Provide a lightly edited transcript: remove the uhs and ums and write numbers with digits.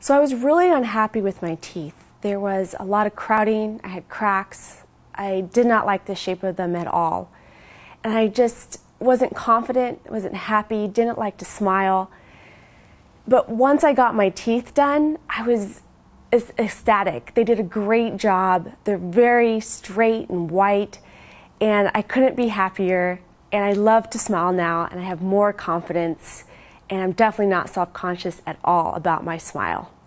So I was really unhappy with my teeth. There was a lot of crowding, I had cracks, I did not like the shape of them at all. And I just wasn't confident, wasn't happy, didn't like to smile. But once I got my teeth done, I was ecstatic. They did a great job. They're very straight and white, and I couldn't be happier. And I love to smile now, and I have more confidence, and I'm definitely not self-conscious at all about my smile.